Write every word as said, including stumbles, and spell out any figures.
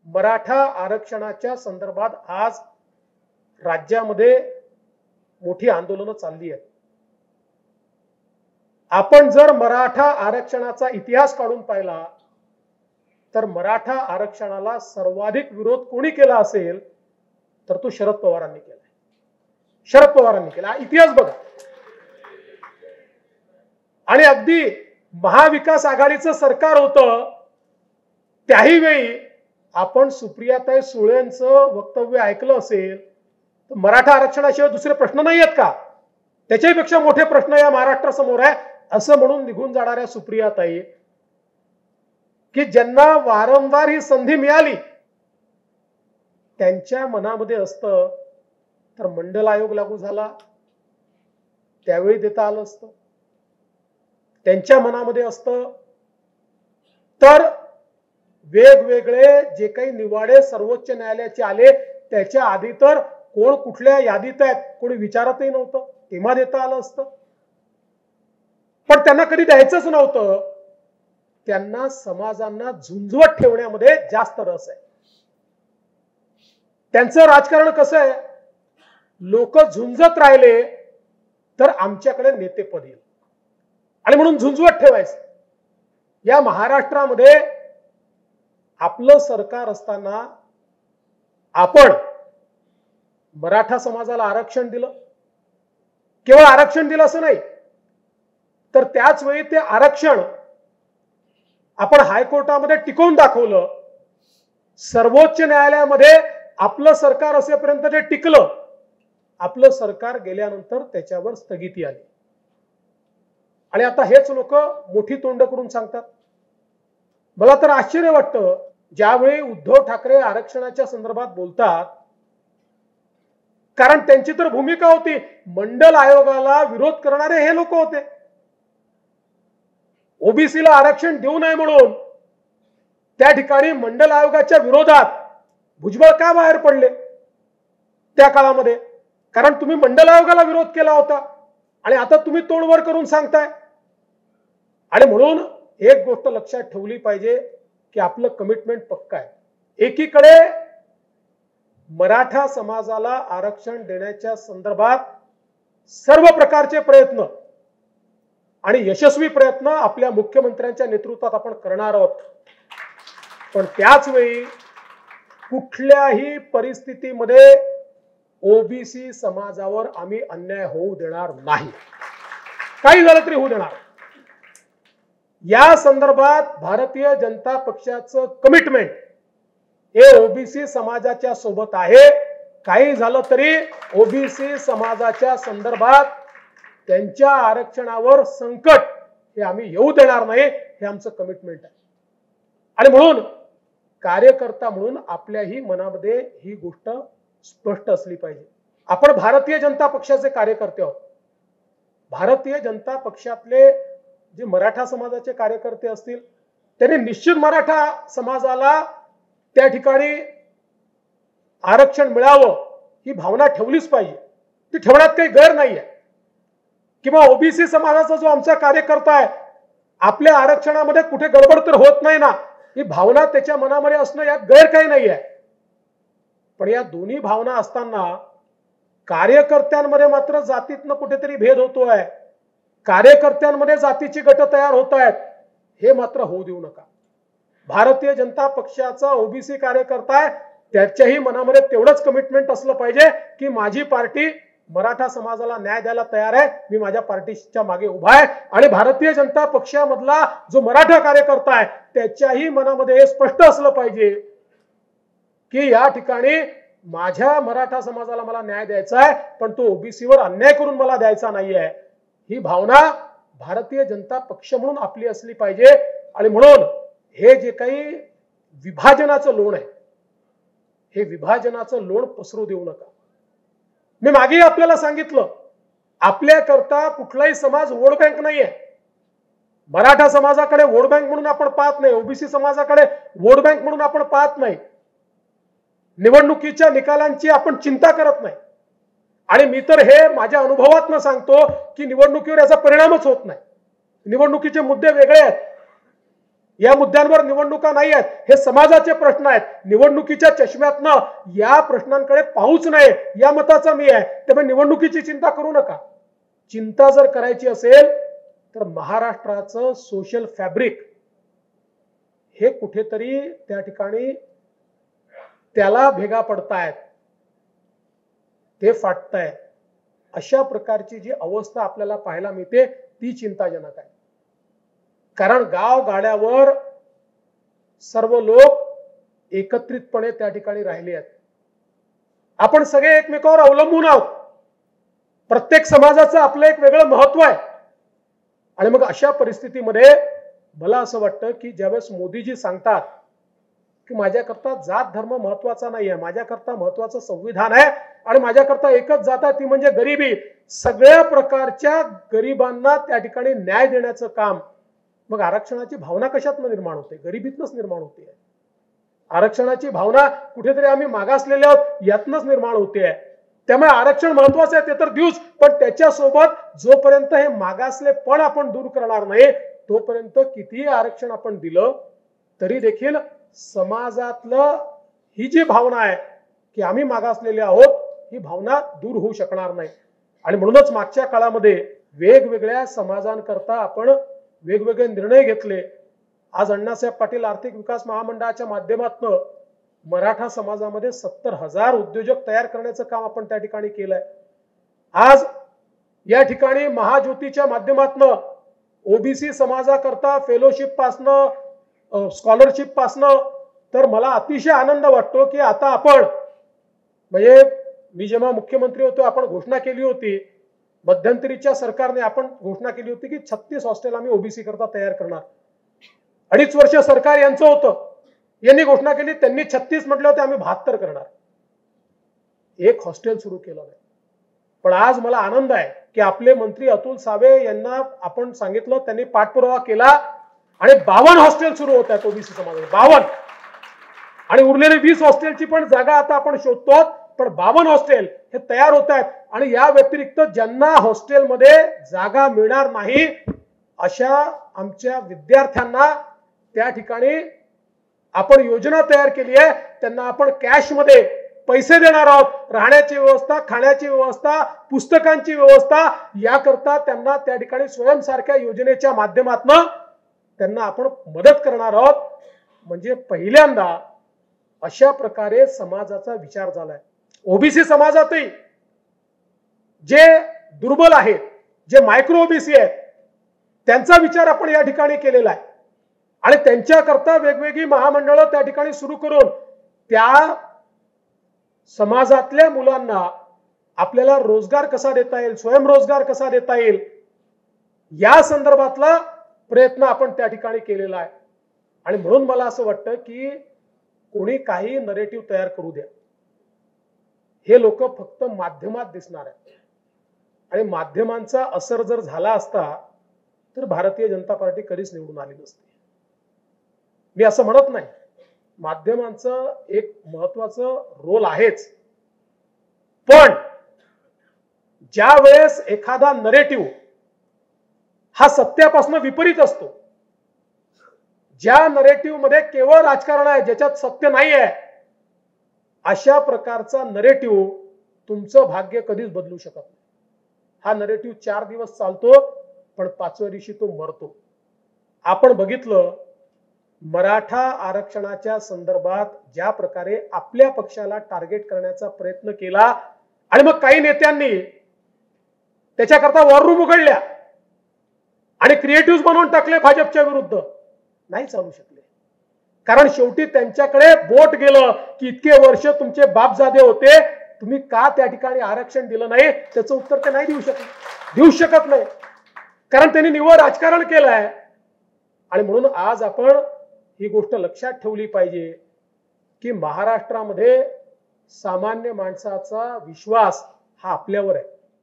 मराठा आरक्षणाच्या संदर्भात आज राज्यामध्ये मोठी आंदोलनं चालली आहेत। आपण जर मराठा आरक्षणाचा इतिहास काढून पाहिला तर मराठा आरक्षणाला सर्वाधिक विरोध कोणी केला असेल तर तो शरद पवारांनी केला। शरद पवारांनी केला, इतिहास बघा। आणि अगदी महाविकास आघाडीचं सरकार होतं त्याही वेळी आपण सुप्रियाताई सुळेंचं वक्तव्य ऐकलं असेल तर मराठा आरक्षणाशिवाय दुसरे प्रश्न नाही आहेत का, त्याच्यापेक्षा मोठे प्रश्न या महाराष्ट्रासमोर आहे असं म्हणून निघून जाणाऱ्या सुप्रियाताई की ज्यांना वारंवार ही संधी मिळाली त्यांच्या मनामध्ये असतं तर मंडल आयोग लागू झाला त्यावेळी देता आलं असतं, त्यांच्या मनामध्ये असतं तर वेगवेगळे जे काही निवाडे सर्वोच्च न्यायालयाचे आले त्याच्या आधी तर कोण कुठल्या यादीत आहेत कोणी विचारतही नव्हतं, तेव्हा देता आलं असतं। पण त्यांना कधी द्यायचंच नव्हतं, त्यांना समाजांना झुंजवत ठेवण्यामध्ये जास्त रस आहे। त्यांचं राजकारण कसं आहे, लोक झुंजत राहिले तर आमच्याकडे नेतेपद येईल आणि म्हणून झुंजवत ठेवायचं। या महाराष्ट्रामध्ये आपलं सरकार असताना आपण मराठा समाजाला आरक्षण दिलं, केवळ आरक्षण दिलं असं नाही तर त्याच वेळी ते आरक्षण आपण हायकोर्टामध्ये टिकवून दाखवलं। सर्वोच्च न्यायालयामध्ये आपलं सरकार असेपर्यंत जे टिकलं, आपलं सरकार गेल्यानंतर त्याच्यावर स्थगिती आली आणि आता हेच लोक मोठी तोंड करून सांगतात। मला तर आश्चर्य वाटतं ज्यावेळी उद्धव ठाकरे आरक्षणाच्या संदर्भात बोलतात, कारण त्यांची तर भूमिका होती मंडल आयोगाला विरोध करणारे हे लोक होते, ओबीसीला आरक्षण देऊ नये म्हणून त्या ठिकाणी मंडल आयोगाच्या विरोधात भुजबळ का बाहेर पडले त्या काळामध्ये, कारण तुम्ही मंडल आयोगाला विरोध केला होता आणि आता तुम्ही तोंडवर करून सांगताय। आणि म्हणून एक गोष्ट लक्षात ठेवली पाहिजे की आपलं कमिटमेंट पक्का आहे। एकीकडे मराठा समाजाला आरक्षण देण्याच्या संदर्भात सर्व प्रकारचे प्रयत्न आणि यशस्वी प्रयत्न आपल्या मुख्यमंत्र्यांच्या नेतृत्वात आपण करणार आहोत, पण त्याच वेळी कुठल्याही परिस्थितीमध्ये ओबीसी समाजावर आम्ही अन्याय होऊ देणार नाही, काही झालं तरी होऊ देणार। या संदर्भात भारतीय जनता पक्षाचं कमिटमेंट हे ओबीसी समाजाच्या सोबत आहे। काही झालं तरी ओबीसी समाजाच्या संदर्भात त्यांच्या आरक्षणावर संकट हे आम्ही येऊ देणार नाही, हे आमचं कमिटमेंट आहे। आणि म्हणून कार्यकर्ता म्हणून आपल्याही मनामध्ये ही गोष्ट स्पष्ट असली पाहिजे। आपण भारतीय जनता पक्षाचे कार्यकर्ते आहोत। भारतीय जनता पक्षातले जे मराठा समाजाचे कार्यकर्ते असतील त्यांनी निश्चित मराठा समाजाला त्या ठिकाणी आरक्षण मिळावं ही भावना ठेवलीच पाहिजे, ती ठेवण्यात काही गैर नाहीये। किंवा ओबीसी समाजाचा जो आमचा कार्यकर्ता आहे आपल्या आरक्षणामध्ये कुठे गडबड तर होत नाही ना, ही भावना त्याच्या मनामध्ये असणं यात गैर काही नाहीये। पण या दोन्ही भावना असताना कार्यकर्त्यांमध्ये मात्र जातीतनं कुठेतरी भेद होतोय, कार्यकर्त्यांमध्ये जातीची गट तयार होत आहेत, हे मात्र होऊ देऊ नका। भारतीय जनता पक्षाचा ओबीसी कार्यकर्ता आहे त्याच्याही मनामध्ये तेवढंच कमिटमेंट असलं पाहिजे की माझी पार्टी मराठा समाजाला न्याय द्यायला तयार आहे, मी माझ्या पार्टीच्या मागे उभा आहे। आणि भारतीय जनता पक्षामधला जो मराठा कार्यकर्ता आहे त्याच्याही मनामध्ये हे स्पष्ट असलं पाहिजे की या ठिकाणी माझ्या मराठा समाजाला मला न्याय द्यायचा आहे पण तो ओबीसीवर अन्याय करून मला द्यायचा नाहीये, ही भावना भारतीय जनता पक्ष म्हणून आपली असली पाहिजे। आणि म्हणून हे जे काही विभाजनाचं लोण आहे हे विभाजनाचं लोण पसरू देऊ नका। मी मागे आपल्याला सांगितलं आपल्याकरता कुठलाही समाज वोट बँक नाहीये। मराठा समाजाकडे वोट बँक म्हणून आपण पाहत नाही, ओबीसी समाजाकडे वोट बँक म्हणून आपण पाहत नाही, निवडणुकीच्या निकालांची आपण चिंता करत नाही। आणि मी तर हे माझ्या अनुभवातनं सांगतो की निवडणुकीवर याचा परिणामच होत नाही, निवडणुकीचे मुद्दे वेगळे आहेत। या मुद्द्यांवर निवडणुका नाही आहेत, हे समाजाचे प्रश्न आहेत. निवडणुकीच्या चष्म्यातनं या प्रश्नांकडे पाहूच नये या मताचा मी आहे. त्यामुळे निवडणुकीची चिंता करू नका. चिंता जर करायची असेल तर महाराष्ट्राचं सोशल फॅब्रिक हे कुठेतरी त्या ठिकाणी त्याला भेगा पडतायत, ते फाटताय. अशा प्रकारची जी अवस्था आपल्याला पाहायला मिळते ती चिंताजनक आहे. कारण गाव गाड्यावर सर्व लोक एकत्रितपणे त्या ठिकाणी राहिले आहेत. आपण सगळे एकमेकावर अवलंबून आहोत. प्रत्येक समाजाचं आपलं एक वेगळं महत्व आहे. आणि मग अशा परिस्थितीमध्ये मला असं वाटतं की ज्यावेळेस मोदीजी सांगतात की माझ्याकरता जात धर्म महत्वाचा नाही आहे, माझ्याकरता महत्वाचं संविधान आहे आणि माझ्याकरता एकच जात आहे ती म्हणजे गरिबी, सगळ्या प्रकारच्या गरिबांना त्या ठिकाणी न्याय देण्याचं काम, मग आरक्षणाची भावना कशातनं निर्माण होते? गरिबीतनंच निर्माण होते. आरक्षणाची भावना कुठेतरी आम्ही मागासलेले आहोत यातनंच निर्माण होते. त्यामुळे आरक्षण महत्वाचं आहे ते तर देऊच, पण त्याच्यासोबत जोपर्यंत हे मागासले पण आपण दूर करणार नाही तोपर्यंत कितीही आरक्षण आपण दिलं तरी देखील समाजातलं ही जी भावना आहे की आम्ही मागासलेले आहोत ही भावना दूर होऊ शकणार नाही. आणि म्हणूनच मागच्या काळामध्ये वेगवेगळ्या समाजांकरता आपण वेगवेगळे निर्णय घेतले. आज अण्णासाहेब पाटील आर्थिक विकास महामंडळाच्या माध्यमातून मराठा समाजामध्ये सत्तर हजार उद्योजक तयार करण्याचं काम आपण त्या ठिकाणी केलंय. आज या ठिकाणी महाज्योतीच्या माध्यमातून ओबीसी समाजाकरता फेलोशिप पासनं स्कॉलरशिप पासनं तर मला अतिशय आनंद वाटतो की आता आपण म्हणजे मी जेव्हा मुख्यमंत्री होतो आपण घोषणा केली होती, मध्यंतरीच्या सरकारने आपण घोषणा केली होती की छत्तीस हॉस्टेल आम्ही ओबीसी करता तयार करणार. अडीच वर्ष सरकार यांचं होतं, यांनी घोषणा केली, त्यांनी छत्तीस म्हटलं होते आम्ही बहात्तर करणार. एक हॉस्टेल सुरू केलं नाही. पण आज मला आनंद आहे की आपले मंत्री अतुल सावे यांना आपण सांगितलं, त्यांनी पाठपुरावा केला आणि बावन्न हॉस्टेल सुरू होत आहेत ओबीसी समाजात, बावन्न. आणि उरलेले वीस हॉस्टेलची पण जागा आता आपण शोधतो, पण बावन्न हॉस्टेल हे तयार होत आहेत. आणि या व्यतिरिक्त ज्यांना हॉस्टेलमध्ये जागा मिळणार नाही अशा आमच्या विद्यार्थ्यांना त्या ठिकाणी आपण योजना तयार केली आहे. त्यांना आपण कॅश मध्ये पैसे देणार आहोत. राहण्याची व्यवस्था, खाण्याची व्यवस्था, पुस्तकांची व्यवस्था याकरता त्यांना त्या ठिकाणी स्वयंसारख्या योजनेच्या माध्यमातून त्यांना आपण मदत करणार आहोत. म्हणजे पहिल्यांदा अशा प्रकारे समाजाचा विचार झालाय. ओबीसी समाजातही जे दुर्बल आहेत, जे मायक्रो ओबीसी आहेत, त्यांचा विचार आपण या ठिकाणी केलेला आहे. आणि त्यांच्याकरता वेगवेगळी महामंडळं त्या ठिकाणी सुरू करून त्या समाजातल्या मुलांना आपल्याला रोजगार कसा देता येईल, स्वयंरोजगार कसा देता येईल या संदर्भातला प्रयत्न आपण त्या ठिकाणी केलेला आहे. आणि म्हणून मला असं वाटतं की कोणी काही नरेटिव्ह तयार करू द्या, हे लोक फक्त माध्यमात दिसणार आहेत. आणि माध्यमांचा असर जर झाला असता तर भारतीय जनता पार्टी कधीच निवडून आली नसती. मी असं म्हणत नाही, माध्यमांचं एक महत्वाचं रोल आहेच, पण ज्या वेळेस एखादा नरेटिव्ह हा सत्यापासून विपरीत असतो, ज्या नरेटिव्ह मध्ये केवळ राजकारण आहे, ज्याच्यात सत्य नाही आहे, अशा प्रकारचा नरेटिव्ह तुमचं भाग्य कधीच बदलू शकत नाही. हा नरेटिव्ह चार दिवस चालतो पण पाचव्या दिवशी तो मरतो. आपण बघितलं मराठा आरक्षणाच्या संदर्भात ज्या प्रकारे आपल्या पक्षाला टार्गेट करण्याचा प्रयत्न केला आणि मग काही नेत्यांनी त्याच्याकरता वॉर रूम उघडल्या आणि क्रिएटिव्ह बनवून टाकले भाजपच्या विरुद्ध, नाही चालू शकले. कारण शेवटी त्यांच्याकडे बोट गेलं की इतके वर्ष तुमचे बापजादे होते, तुम्ही का त्या ठिकाणी आरक्षण दिलं नाही, त्याचं उत्तर ते नाही देऊ शकले, देऊ शकत नाही. कारण त्यांनी निव्वळ राजकारण केलं आहे. आणि म्हणून आज आपण ही गोष्ट लक्षात ठेवली पाहिजे की महाराष्ट्रामध्ये सामान्य माणसाचा विश्वास हा आपल्यावर आहे.